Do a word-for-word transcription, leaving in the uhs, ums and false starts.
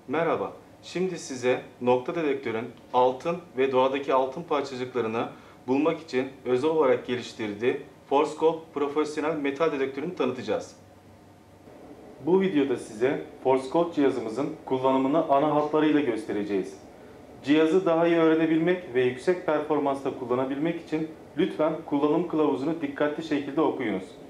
Merhaba, şimdi size nokta dedektörün altın ve doğadaki altın parçacıklarını bulmak için özel olarak geliştirdiği Forscope profesyonel metal dedektörünü tanıtacağız. Bu videoda size Forscope cihazımızın kullanımını ana hatlarıyla göstereceğiz. Cihazı daha iyi öğrenebilmek ve yüksek performansta kullanabilmek için lütfen kullanım kılavuzunu dikkatli şekilde okuyunuz.